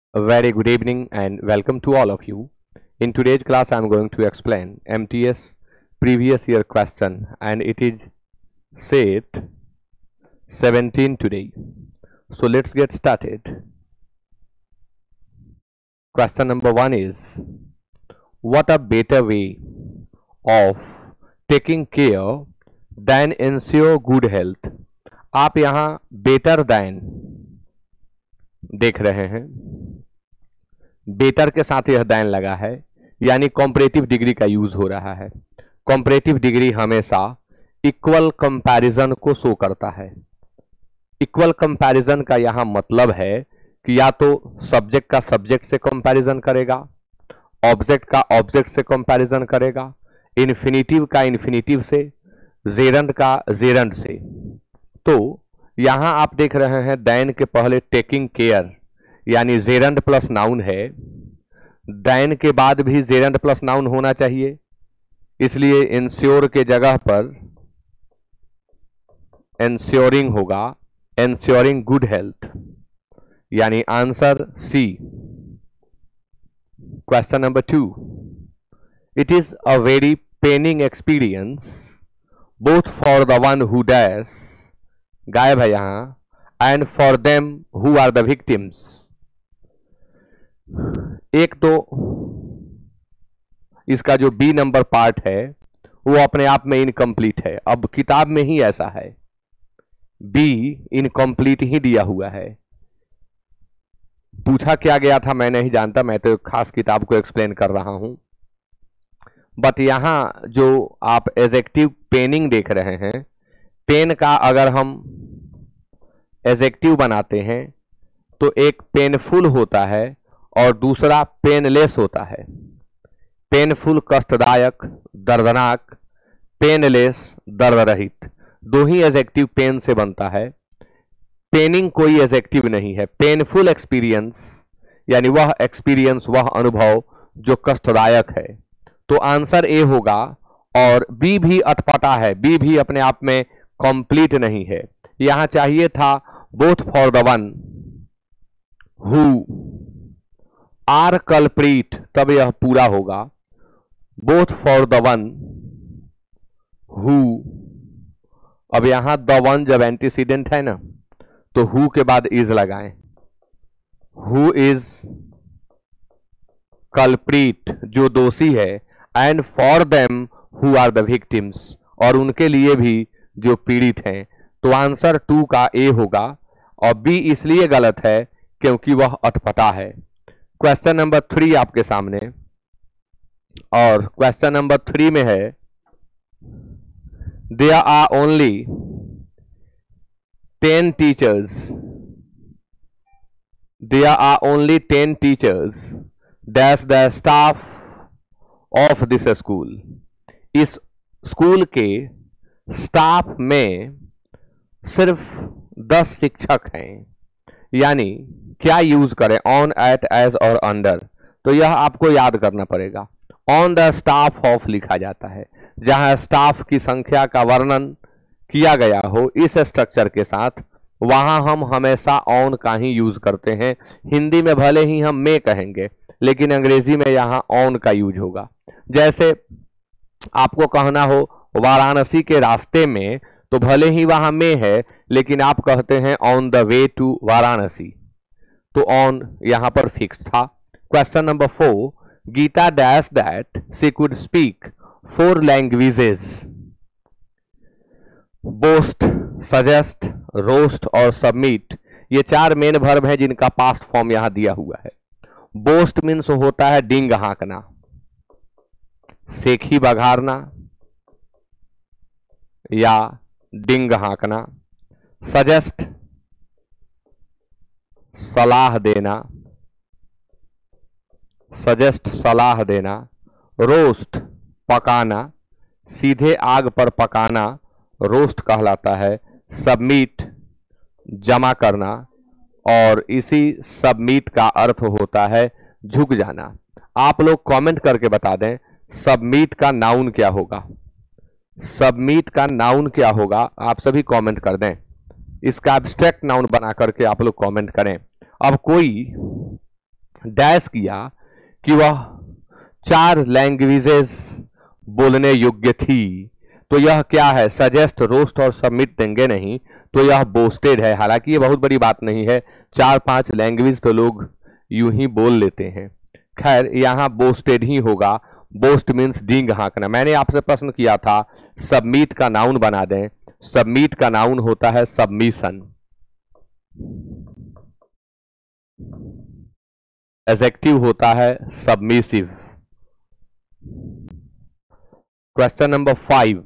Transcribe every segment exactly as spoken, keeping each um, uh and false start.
A very good evening and welcome to all of you. In today's class, I am going to explain M T S previous year question, and it is set seventeen today. So let's get started. Question number one is, what a better way of taking care than ensure good health? आप यहाँ better than देख रहे हैं, better के साथ यह then लगा है, यानी कॉम्परेटिव डिग्री का यूज हो रहा है। कॉम्परेटिव डिग्री हमेशा इक्वल कंपैरिजन को शो करता है। इक्वल कंपैरिजन का यहां मतलब है कि या तो सब्जेक्ट का सब्जेक्ट से कंपैरिजन करेगा, ऑब्जेक्ट का ऑब्जेक्ट से कंपैरिजन करेगा, इन्फिनिटिव का इन्फिनिटिव से, जेरंड का जेरंड से। तो यहां आप देख रहे हैं दैन के पहले टेकिंग केयर यानी जेरंड प्लस नाउन है। दैन के बाद भी जेरंड प्लस नाउन होना चाहिए, इसलिए इंश्योर के जगह पर इंश्योरिंग होगा, इंश्योरिंग गुड हेल्थ, यानी answer C. Question number two, it is a very paining experience both for the one who dash, गायब है यहां, and for them who are the victims. एक तो इसका जो बी नंबर पार्ट है वो अपने आप में इनकम्प्लीट है। अब किताब में ही ऐसा है, बी इनकम्प्लीट ही दिया हुआ है। पूछा क्या गया था मैं नहीं जानता, मैं तो खास किताब को एक्सप्लेन कर रहा हूं। बट यहां जो आप एडजेक्टिव पेनिंग देख रहे हैं, पेन का अगर हम एडजेक्टिव बनाते हैं तो एक पेनफुल होता है और दूसरा पेनलेस होता है। पेनफुल कष्टदायक, दर्दनाक, पेनलेस दर्द रहित, दो ही एडजेक्टिव पेन से बनता है। पेनिंग कोई एडजेक्टिव नहीं है। पेनफुल एक्सपीरियंस यानी वह एक्सपीरियंस, वह अनुभव जो कष्टदायक है। तो आंसर ए होगा, और बी भी अटपटा है, बी भी अपने आप में कंप्लीट नहीं है। यहां चाहिए था both for the one who are culprit, तब यह पूरा होगा। Both for the one who, अब यहां द वन जब एंटीसीडेंट है ना, तो हु के बाद इज लगाएं। हु इज कल्प्रीट, जो दोषी है, and for them who are the victims, और उनके लिए भी जो पीड़ित हैं। तो आंसर टू का ए होगा, और बी इसलिए गलत है क्योंकि वह अटपटा है। क्वेश्चन नंबर थ्री आपके सामने, और क्वेश्चन नंबर थ्री में है, there are only ten teachers, there are only ten teachers dash the staff of this school. इस स्कूल के स्टाफ में सिर्फ दस शिक्षक हैं, यानी क्या यूज करें, ऑन, एट, एज और अंडर। तो यह आपको याद करना पड़ेगा। ऑन द स्टाफ ऑफ लिखा जाता है, जहां स्टाफ की संख्या का वर्णन किया गया हो इस स्ट्रक्चर के साथ, वहां हम हमेशा ऑन का ही यूज करते हैं। हिंदी में भले ही हम मे कहेंगे, लेकिन अंग्रेजी में यहां ऑन का यूज होगा। जैसे आपको कहना हो वाराणसी के रास्ते में, तो भले ही वहां में है, लेकिन आप कहते हैं on the way to Varanasi, तो ऑन यहां पर फिक्स था। Question number four, Geeta dash that she could speak four languages. Boast, suggest, roast और सबमिट, ये चार मेन वर्ब हैं जिनका पास्ट फॉर्म यहां दिया हुआ है। बोस्ट मीन्स होता है डिंग हाँकना, सेखी बघारना या डिंग हाँकना। सजेस्ट सलाह देना, सजेस्ट सलाह देना। रोस्ट पकाना, सीधे आग पर पकाना रोस्ट कहलाता है। सबमिट जमा करना, और इसी सबमिट का अर्थ होता है झुक जाना। आप लोग कमेंट करके बता दें सबमिट का नाउन क्या होगा, सबमिट का नाउन क्या होगा, आप सभी कमेंट कर दें। इसका एब्स्ट्रैक्ट नाउन बना करके आप लोग कमेंट करें। अब कोई डैश किया कि वह चार लैंग्वेजेस बोलने योग्य थी, तो यह क्या है, सजेस्ट, रोस्ट और सबमिट देंगे नहीं, तो यह बोस्टेड है। हालांकि ये बहुत बड़ी बात नहीं है, चार पांच लैंग्वेज तो लोग यूं ही बोल लेते हैं। खैर यहाँ बोस्टेड ही होगा। बोस्ट मीन्स डींग हाँकना। मैंने आपसे प्रश्न किया था सबमिट का नाउन बना दें। सबमिट का नाउन होता है सबमिशन, एडजेक्टिव होता है submissive. Question number five,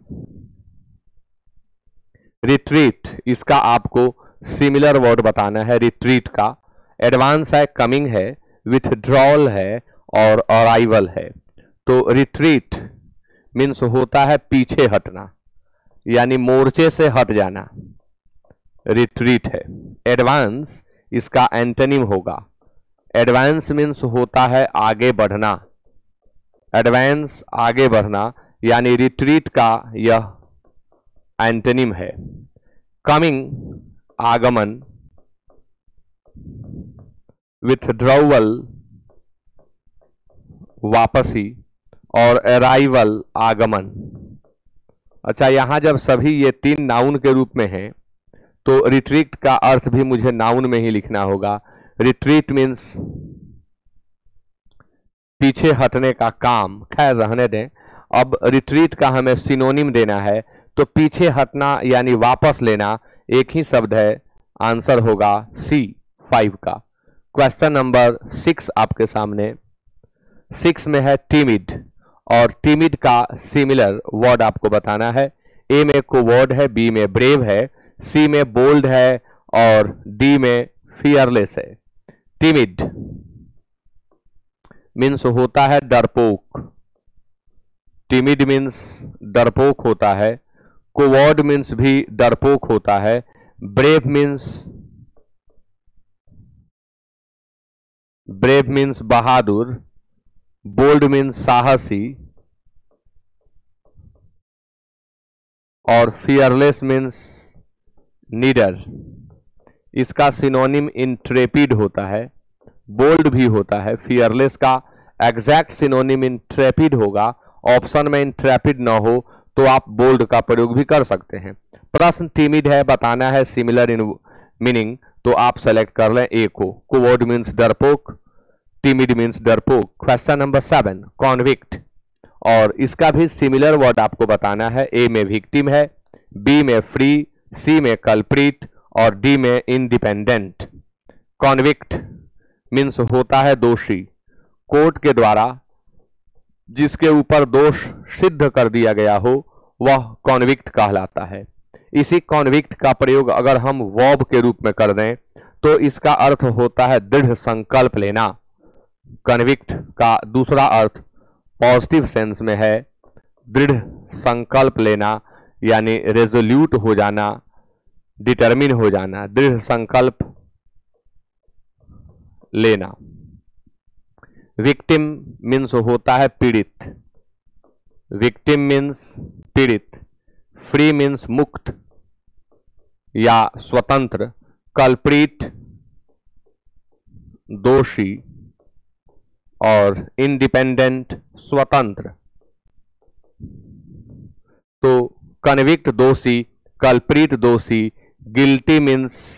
retreat, इसका आपको सिमिलर वर्ड बताना है। रिट्रीट का एडवांस है, कमिंग है, विथड्रॉल है और अराइवल है। तो रिट्रीट मीन्स होता है पीछे हटना, यानी मोर्चे से हट जाना, रिट्रीट है। एडवांस इसका एंटोनिम होगा। एडवांस मीन्स होता है आगे बढ़ना, एडवांस आगे बढ़ना, यानी रिट्रीट का यह एंटोनिम है। कमिंग आगमन, विथड्रॉवल वापसी और अराइवल आगमन। अच्छा, यहां जब सभी ये तीन नाउन के रूप में हैं तो रिट्रीट का अर्थ भी मुझे नाउन में ही लिखना होगा। रिट्रीट मीन्स पीछे हटने का काम। खैर रहने दें, अब रिट्रीट का हमें सिनोनिम देना है, तो पीछे हटना यानी वापस लेना एक ही शब्द है। आंसर होगा सी फाइव का। क्वेश्चन नंबर सिक्स आपके सामने। सिक्स में है टिमिड, और टिमिड का सिमिलर वर्ड आपको बताना है। ए में कोवर्ड है, बी में ब्रेव है, सी में बोल्ड है और डी में फियरलेस है। टिमिड मीन्स होता है डरपोक। टिमिड मीन्स डरपोक होता है। कोवर्ड मीन्स भी डरपोक होता है। ब्रेव मीन्स ब्रेव मीन्स बहादुर। बोल्ड मीन्स साहसी और फियरलेस मीन्स नीडर। इसका सिनोनिम इंट्रेपिड होता है, बोल्ड भी होता है। फियरलेस का एग्जैक्ट सिनोनिम इंट्रेपिड होगा। ऑप्शन में इंट्रेपिड ना हो तो आप बोल्ड का प्रयोग भी कर सकते हैं। प्रश्न टिमिड है, बताना है सिमिलर इन मीनिंग, तो आप सेलेक्ट कर लें ए को। कोवर्ड मीन्स डरपोक, टिमिड मीन्स डरपोक। क्वेश्चन नंबर सेवन, कॉन्विक्ट, और इसका भी सिमिलर वर्ड आपको बताना है। ए में विक्टिम है, बी में फ्री, सी में कल्प्रिट और डी में इंडिपेंडेंट। कॉन्विक्ट मीन्स होता है दोषी। कोर्ट के द्वारा जिसके ऊपर दोष सिद्ध कर दिया गया हो वह कॉन्विक्ट कहलाता है। इसी कॉन्विक्ट का प्रयोग अगर हम वर्ब के रूप में कर दें तो इसका अर्थ होता है दृढ़ संकल्प लेना। कन्विक्ट का दूसरा अर्थ पॉजिटिव सेंस में है, दृढ़ संकल्प लेना, यानी रेजोल्यूट हो जाना, डिटरमिन हो जाना, दृढ़ संकल्प लेना। विक्टिम मीन्स होता है पीड़ित। विक्टिम मीन्स पीड़ित। फ्री मीन्स मुक्त या स्वतंत्र। कल्प्रिट दोषी और इंडिपेंडेंट स्वतंत्र। तो कन्विक्ट दोषी, कल्प्रिट दोषी, गिल्टी मीन्स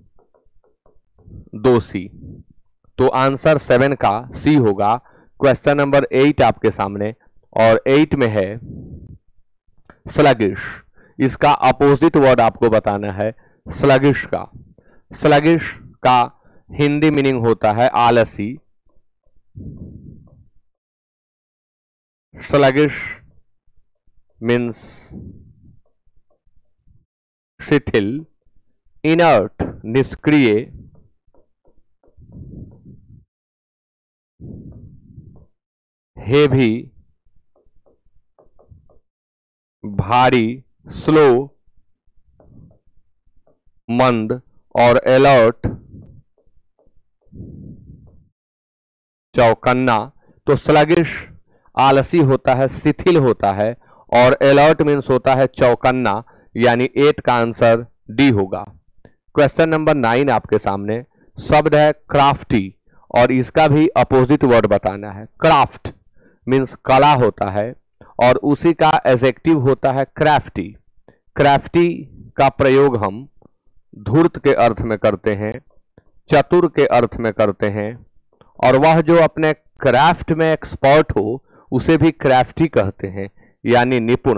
दोषी। तो आंसर सेवन का सी होगा। क्वेश्चन नंबर एट आपके सामने, और एट में है स्लगिश। इसका अपोजिट वर्ड आपको बताना है स्लगिश का। स्लगिश का हिंदी मीनिंग होता है आलसी। स्लगिश मीन्स शिथिल, इनर्ट निष्क्रिय, हेवी भारी, स्लो मंद और अलर्ट चौकन्ना। तो स्लगिश आलसी होता है, शिथिल होता है, और अलर्ट मीन्स होता है चौकन्ना, यानी एट का आंसर डी होगा। क्वेश्चन नंबर नाइन आपके सामने। शब्द है क्राफ्टी, और इसका भी अपोजिट वर्ड बताना है। क्राफ्ट मीन्स कला होता है और उसी का एडजेक्टिव होता है क्राफ्टी। क्राफ्टी का प्रयोग हम धूर्त के अर्थ में करते हैं, चतुर के अर्थ में करते हैं, और वह जो अपने क्राफ्ट में एक्सपर्ट हो उसे भी क्राफ्टी कहते हैं, यानी निपुण।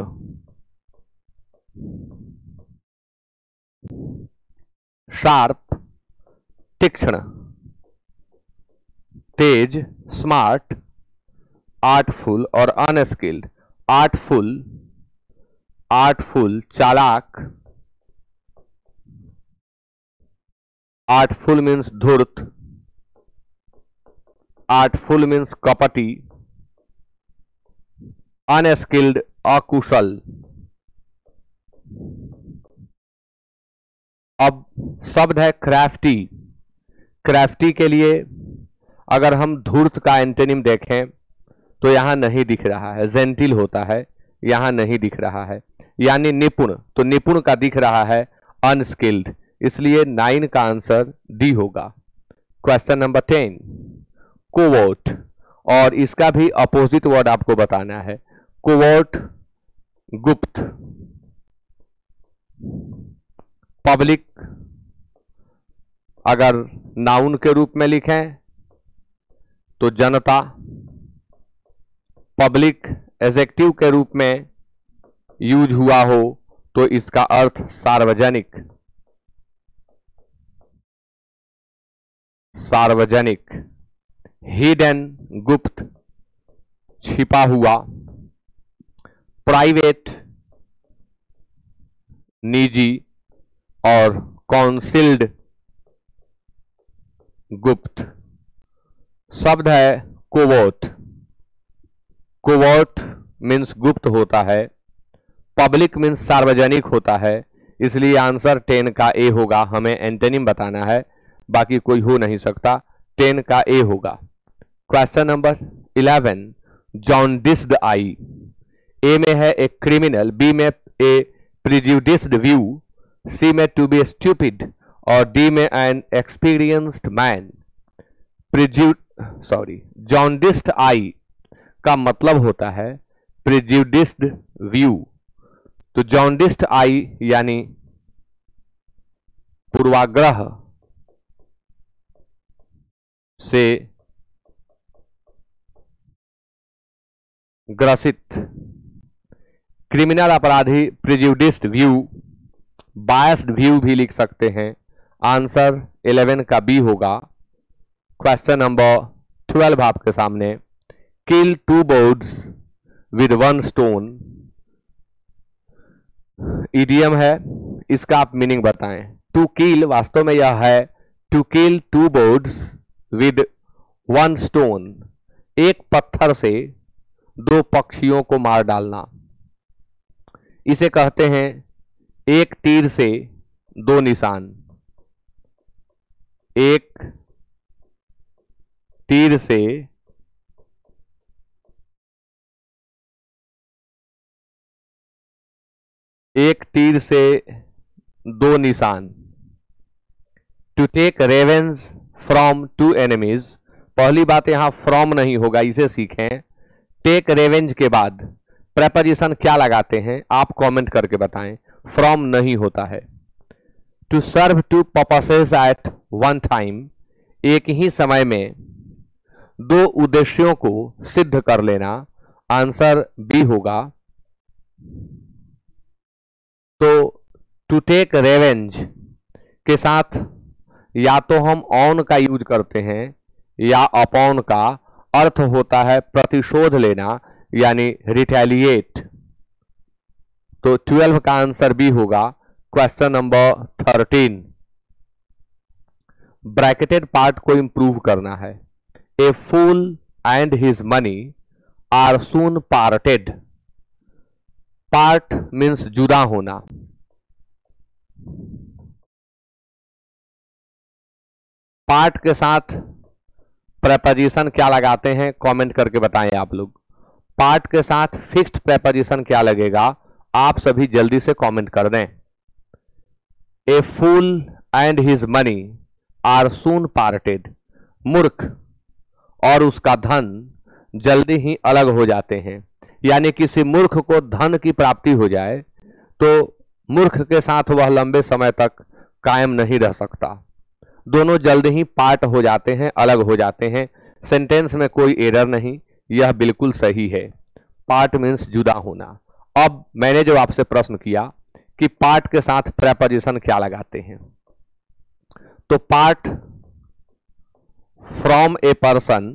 शार्प तीक्ष्ण, तेज स्मार्ट, आर्टफुल और अनस्किल्ड। आर्टफुल आर्टफुल चालाक, आर्टफुल मीन्स धूर्त, आर्टफुल मीन्स कपटी, अनस्किल्ड अकुशल। अब शब्द है क्राफ्टी। क्राफ्टी के लिए अगर हम धूर्त का एंटोनिम देखें तो यहां नहीं दिख रहा है, जेंटिल होता है, यहां नहीं दिख रहा है, यानी निपुण। तो निपुण का दिख रहा है अनस्किल्ड, इसलिए नाइन का आंसर डी होगा। क्वेश्चन नंबर टेन, कोवर्ट, और इसका भी अपोजिट वर्ड आपको बताना है। कोवर्ट गुप्त, पब्लिक अगर नाउन के रूप में लिखें तो जनता, पब्लिक एडजेक्टिव के रूप में यूज हुआ हो तो इसका अर्थ सार्वजनिक। सार्वजनिक, हिडन गुप्त, छिपा हुआ, प्राइवेट निजी, और कॉन्सिल्ड गुप्त। शब्द है कोवर्ट। कोवर्ट मीन्स गुप्त होता है, पब्लिक मीन्स सार्वजनिक होता है, इसलिए आंसर टेन का ए होगा। हमें एंटोनिम बताना है, बाकी कोई हो नहीं सकता, टेन का ए होगा। Question number eleven, jaundiced eye. A में है ए क्रिमिनल, बी में ए प्रिजुडिस्ड व्यू, सी में टू बी स्टूपिड, और डी में एन एक्सपीरियंस्ड मैन। प्रिजु सॉरी जॉन्डिस्ड आई का मतलब होता है प्रिजुडिस्ड व्यू। तो जॉन्डिस्ड आई यानी पूर्वाग्रह से ग्रसित। क्रिमिनल अपराधी प्रिजुडिस्ड व्यू, बायस्ड व्यू भी लिख सकते हैं। आंसर इलेवन का बी होगा। क्वेश्चन नंबर ट्वेल्व आपके सामने, kill two birds with one stone. Idiom है, इसका आप मीनिंग बताएं। टू किल वास्तव में यह है to kill two birds with one stone, एक पत्थर से दो पक्षियों को मार डालना। इसे कहते हैं एक तीर से दो निशान। एक तीर से एक तीर से दो निशान। To take revenge from two enemies. पहली बात यहां फ्रॉम नहीं होगा, इसे सीखें। टेक रेवेंज के बाद प्रेपोजिशन क्या लगाते हैं आप कमेंट करके बताएं। फ्रॉम नहीं होता है। To serve two purposes at one time, एक ही समय में दो उद्देश्यों को सिद्ध कर लेना। आंसर बी होगा। तो टू टेक रेवेंज के साथ या तो हम ऑन का यूज करते हैं या अपॉन का अर्थ होता है प्रतिशोध लेना, यानी रिटेलिएट। तो ट्वेल्व का आंसर बी होगा। Question number thirteen, bracketed part को इंप्रूव करना है। A fool and his money are soon parted. Part means जुदा होना। पार्ट के साथ प्रेपोजिशन क्या लगाते हैं कमेंट करके बताएं आप लोग। पार्ट के साथ फिक्स्ड प्रेपोजिशन क्या लगेगा आप सभी जल्दी से कमेंट कर दें। A fool and his money are soon parted. मूर्ख और उसका धन जल्दी ही अलग हो जाते हैं। यानी किसी मूर्ख को धन की प्राप्ति हो जाए तो मूर्ख के साथ वह लंबे समय तक कायम नहीं रह सकता। दोनों जल्द ही पार्ट हो जाते हैं, अलग हो जाते हैं। सेंटेंस में कोई एरर नहीं, यह बिल्कुल सही है। पार्ट मीन्स जुदा होना। अब मैंने जो आपसे प्रश्न किया कि पार्ट के साथ प्रेपोजिशन क्या लगाते हैं, तो part from a person,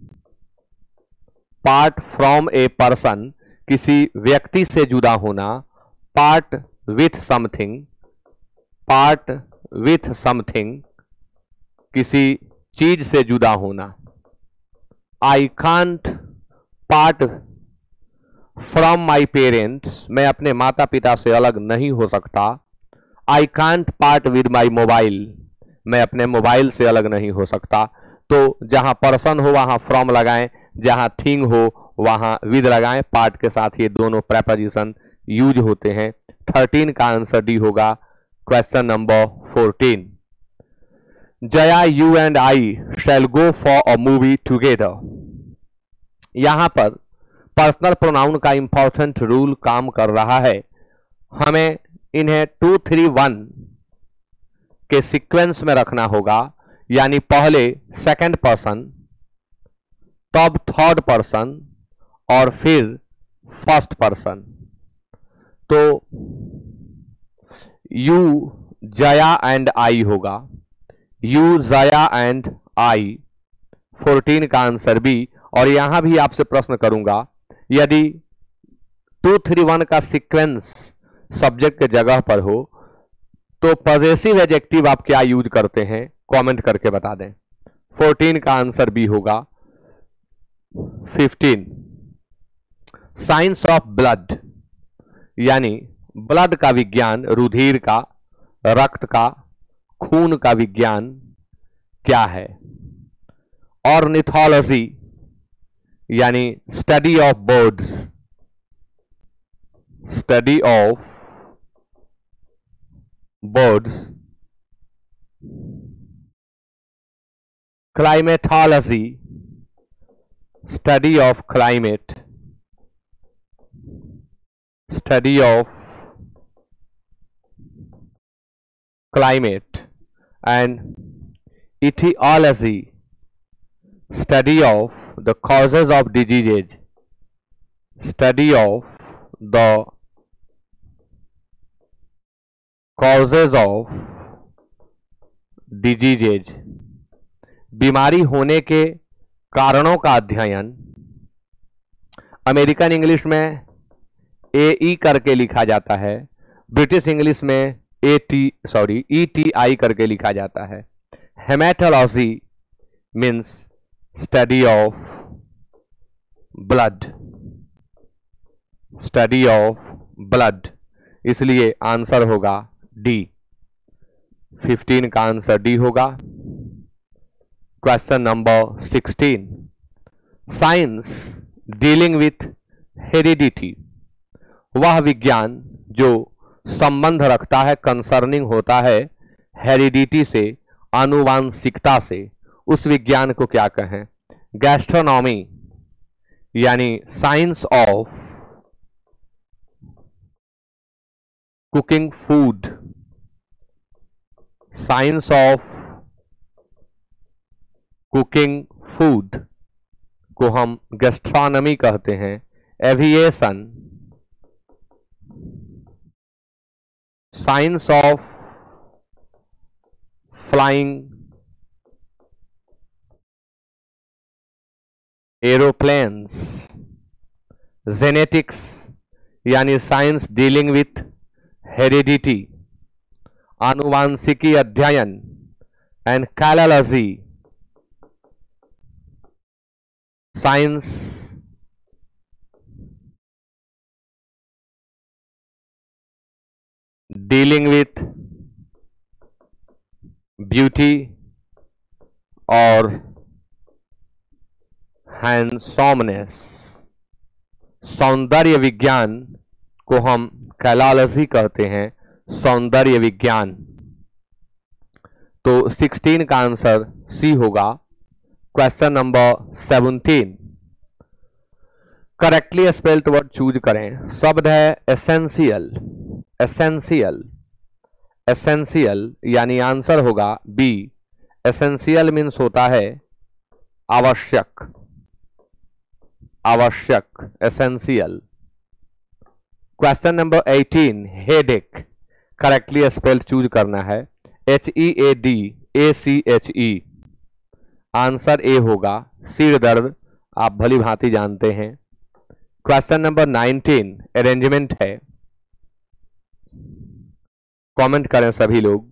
part from a person किसी व्यक्ति से जुदा होना, part with something, part with something किसी चीज से जुदा होना। I can't part from my parents, मैं अपने माता पिता से अलग नहीं हो सकता। I can't part with my mobile, मैं अपने मोबाइल से अलग नहीं हो सकता। तो जहां पर्सन हो वहां फ्रॉम लगाएं, जहां थिंग हो वहां विद लगाएं। पार्ट के साथ ये दोनों प्रेपोजिशन यूज होते हैं। थर्टीन का आंसर डी होगा। Question number fourteen, Jaya you and I shall go for a movie together. यहां पर पर्सनल प्रोनाउन का इंपॉर्टेंट रूल काम कर रहा है। हमें इन्हें टू थ्री वन के सीक्वेंस में रखना होगा, यानी पहले सेकंड पर्सन, तब थर्ड पर्सन और फिर फर्स्ट पर्सन। तो यू जया एंड आई होगा, you Jaya and I. Fourteen का आंसर बी। और यहां भी आपसे प्रश्न करूंगा, यदि टू थ्री वन का सीक्वेंस सब्जेक्ट के जगह पर हो तो पॉजेसिव एडजेक्टिव आप क्या यूज करते हैं, कमेंट करके बता दें। फोर्टीन का आंसर बी होगा। फिफ्टीन, साइंस ऑफ ब्लड, यानी ब्लड का विज्ञान, रुधिर का, रक्त का, खून का विज्ञान क्या है। ऑर्निथोलॉजी यानी study of birds, study of birds. Climatology, study of climate, study of climate, and etiology, study of the causes of diseases, study of the causes of diseases, बीमारी होने के कारणों का अध्ययन। अमेरिकन इंग्लिश में ए ई करके लिखा जाता है, ब्रिटिश इंग्लिश में A T sorry E T I करके लिखा जाता है। Hematology means study of blood, study of blood, इसलिए आंसर होगा डी। फिफ्टीन का आंसर डी होगा। Question number sixteen, science dealing with heredity, वह विज्ञान जो संबंध रखता है, कंसर्निंग होता है हेरिडिटी से, आनुवांशिकता से, उस विज्ञान को क्या कहें। गैस्ट्रोनॉमी यानी science of cooking food, science of cooking food को हम गैस्ट्रोनॉमी कहते हैं। Aviation, science of flying aeroplanes, genetics यानी साइंस डीलिंग विथ हेरिडिटी, आनुवांशिकी अध्ययन, and calology, science dealing with beauty और हैंडसॉमनेस, सौंदर्य विज्ञान को हम कैलोलॉजी कहते हैं, सौंदर्य विज्ञान। तो सिक्सटीन का आंसर सी होगा। Question number seventeen, correctly spelled word choose करें। शब्द है एसेंशियल। एसेंशियल, एसेंशियल यानी आंसर होगा बी। एसेंशियल मीन्स होता है आवश्यक, आवश्यक, essential. Question number eighteen, headache, correctly spelled choose करना है। H E A D A C H E, answer A होगा सिर दर्द, आप भली भांति जानते हैं। क्वेश्चन नंबर नाइनटीन, अरेंजमेंट है। कमेंट करें सभी लोग।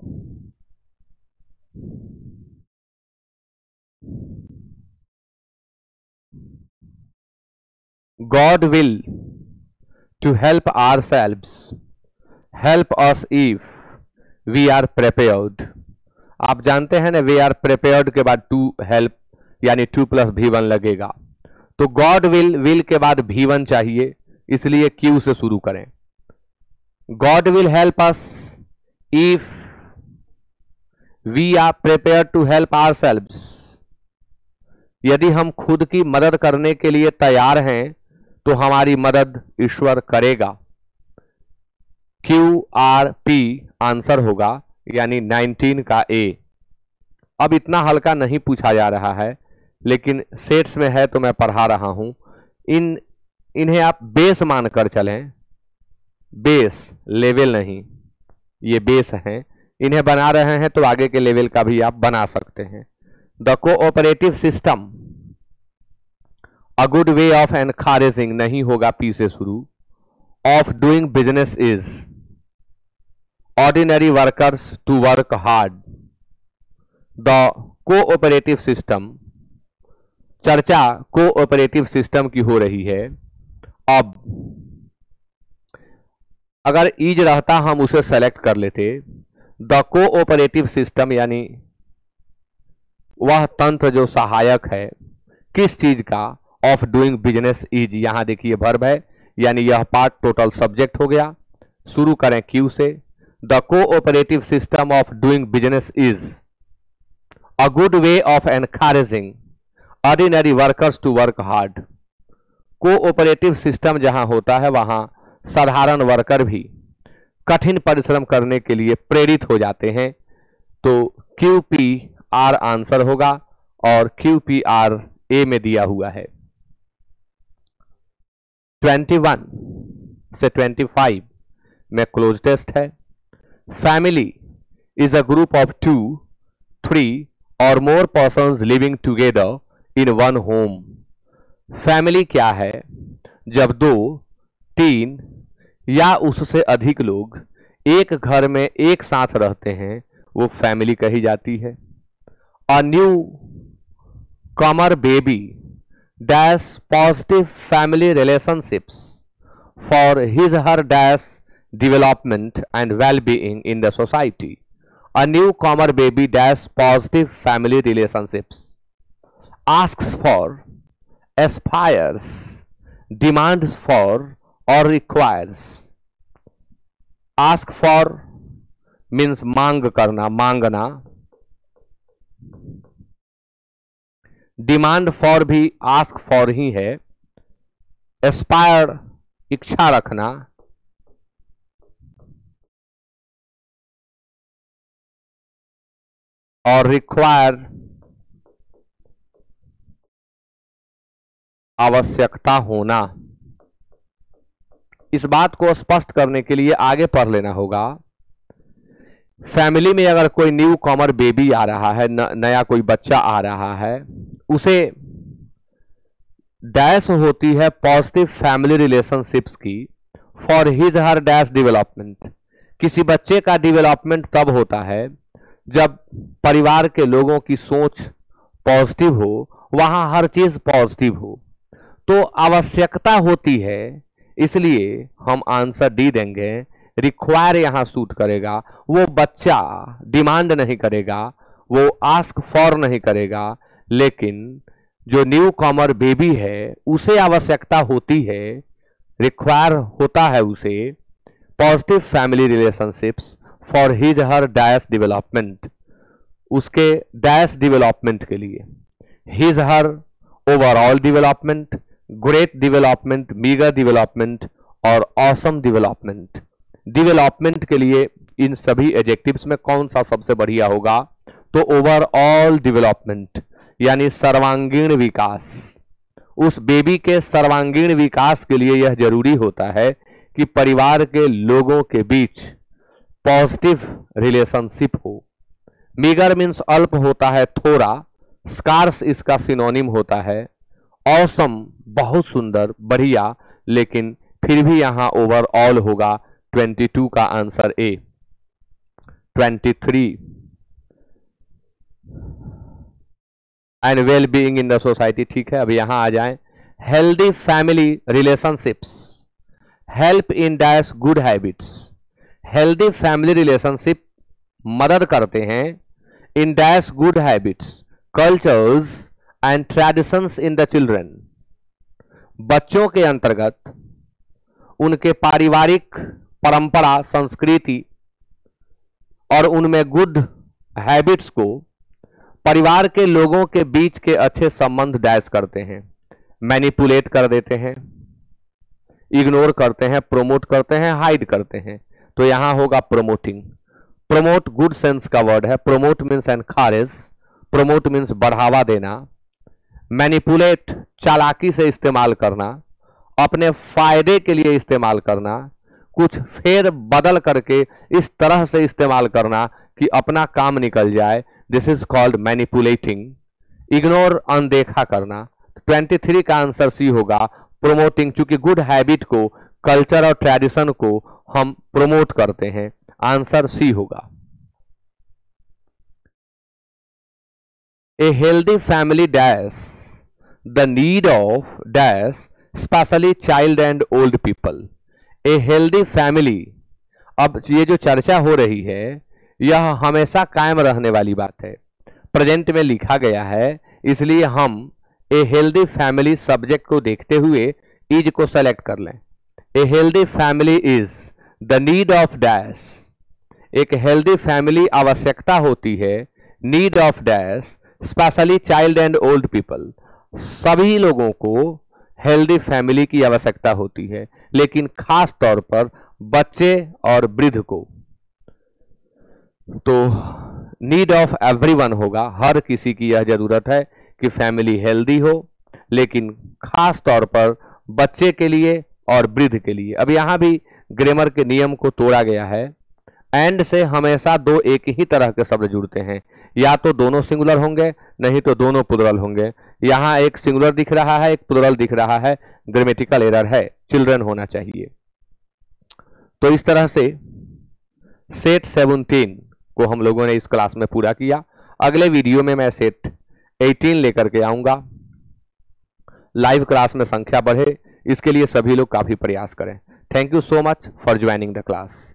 God will to help ourselves, help us if we are prepared। आप जानते हैं ना, we are prepared के बाद to help यानी टू प्लस भी वन लगेगा, तो God will, will के बाद भी वन चाहिए, इसलिए Q से शुरू करें। God will help us if we are prepared to help ourselves। यदि हम खुद की मदद करने के लिए तैयार हैं तो हमारी मदद ईश्वर करेगा। क्यू आर पी आंसर होगा, यानी नाइनटीन का ए। अब इतना हल्का नहीं पूछा जा रहा है, लेकिन सेट्स में है तो मैं पढ़ा रहा हूं। इन इन्हें आप बेस मानकर चलें, बेस, लेवल नहीं, ये बेस हैं। इन्हें बना रहे हैं तो आगे के लेवल का भी आप बना सकते हैं। The cooperative system, a good way of encouraging, नहीं होगा पी से शुरू। Of doing business is ordinary workers to work hard. The cooperative system, चर्चा कोऑपरेटिव सिस्टम की हो रही है। अब अगर इज रहता हम उसे सेलेक्ट कर लेते। द कोऑपरेटिव सिस्टम यानी वह तंत्र जो सहायक है किस चीज का, ऑफ डूइंग बिजनेस इज, यहां देखिए वर्ब है, यानी यह पार्ट टोटल सब्जेक्ट हो गया। शुरू करें क्यू से। The cooperative system of doing business is a good way of encouraging ordinary workers to work hard. Cooperative system जहां होता है वहां साधारण वर्कर भी कठिन परिश्रम करने के लिए प्रेरित हो जाते हैं, तो क्यू पी आर आंसर होगा, और क्यू पी आर ए में दिया हुआ है। इक्कीस से पच्चीस में क्लोज टेस्ट है। Family is a group of two, three और more persons living together in one home. Family क्या है? जब दो, तीन या उससे अधिक लोग एक घर में एक साथ रहते हैं वो फैमिली कही जाती है। A newcomer baby dash positive family relationships for his her dash development and well-being in the society. A newcomer baby dash positive family relationships, asks for, aspires, demands for or requires. Ask for means मांग करना, मांगना। Demand for भी ask for ही है। Aspire इच्छा रखना। और require आवश्यकता होना। इस बात को स्पष्ट करने के लिए आगे पढ़ लेना होगा। फैमिली में अगर कोई न्यू कॉमर बेबी आ रहा है, न, नया कोई बच्चा आ रहा है, उसे डैश होती है पॉजिटिव फैमिली रिलेशनशिप्स की for his her dash development. किसी बच्चे का डेवलपमेंट तब होता है जब परिवार के लोगों की सोच पॉजिटिव हो, वहां हर चीज पॉजिटिव हो। तो आवश्यकता होती है, इसलिए हम आंसर डी देंगे। रिक्वायर यहां सूट करेगा। वो बच्चा डिमांड नहीं करेगा, वो आस्क फॉर नहीं करेगा, लेकिन जो न्यू कॉमर बेबी है उसे आवश्यकता होती है, रिक्वायर होता है उसे positive family relationships for his her dash development, उसके डैश डेवलपमेंट के लिए। His her, overall development, great development, meagre development और ऑसम डेवलपमेंट। डेवलपमेंट के लिए इन सभी एडजेक्टिव्स में कौन सा सबसे बढ़िया होगा? तो ओवरऑल डेवलपमेंट, यानी सर्वांगीण विकास। उस बेबी के सर्वांगीण विकास के लिए यह जरूरी होता है कि परिवार के लोगों के बीच पॉजिटिव रिलेशनशिप हो। मीगर मीन्स अल्प होता है, थोड़ा। स्कार्स इसका सिनोनिम होता है। ऑसम बहुत सुंदर, बढ़िया, लेकिन फिर भी यहां ओवरऑल होगा। बाईस का आंसर ए। तेईस and well being in the society, ठीक है। अब यहां आ जाएं। Healthy family relationships help in dash good habits. Healthy family relationship मदद करते हैं in dash good habits, cultures and traditions in the children. बच्चों के अंतर्गत उनके पारिवारिक परंपरा, संस्कृति और उनमें गुड हैबिट्स को परिवार के लोगों के बीच के अच्छे संबंध डैश करते हैं। मैनिपुलेट कर देते हैं, इग्नोर करते हैं, प्रोमोट करते हैं, हाइड करते हैं। तो यहां होगा प्रोमोटिंग। प्रोमोट गुड सेंस का वर्ड है। Promote means encourage, promote means बढ़ावा देना। मैनिपुलेट चालाकी से इस्तेमाल करना, अपने फायदे के लिए इस्तेमाल करना, कुछ फेर बदल करके इस तरह से इस्तेमाल करना कि अपना काम निकल जाए। This is called manipulating. Ignore, अनदेखा करना। तेईस का आंसर सी होगा, प्रोमोटिंग। चूंकि गुड हैबिट को, कल्चर और ट्रेडिशन को हम प्रोमोट करते हैं, आंसर सी होगा। A healthy family dash the need of dash especially child and old people. A healthy family, अब ये जो चर्चा हो रही है यह हमेशा कायम रहने वाली बात है। प्रेजेंट में लिखा गया है, इसलिए हम ए हेल्दी फैमिली सब्जेक्ट को देखते हुए इज को सेलेक्ट कर लें। A healthy family is the need of dash. एक हेल्दी फैमिली आवश्यकता होती है, need of dash especially child and old people. सभी लोगों को हेल्दी फैमिली की आवश्यकता होती है, लेकिन खास तौर पर बच्चे और वृद्ध को। तो नीड ऑफ एवरीवन होगा, हर किसी की यह जरूरत है कि फैमिली हेल्दी हो, लेकिन खास तौर पर बच्चे के लिए और वृद्ध के लिए। अब यहां भी ग्रामर के नियम को तोड़ा गया है। एंड से हमेशा दो एक ही तरह के शब्द जुड़ते हैं, या तो दोनों सिंगुलर होंगे, नहीं तो दोनों प्लुरल होंगे। यहां एक सिंगुलर दिख रहा है, एक प्लुरल दिख रहा है, ग्रामेटिकल एरर है, चिल्ड्रन होना चाहिए। तो इस तरह से सेट सत्रह को हम लोगों ने इस क्लास में पूरा किया। अगले वीडियो में मैं सेट अठारह लेकर के आऊंगा। लाइव क्लास में संख्या बढ़े, इसके लिए सभी लोग काफी प्रयास करें। Thank you so much for joining the class.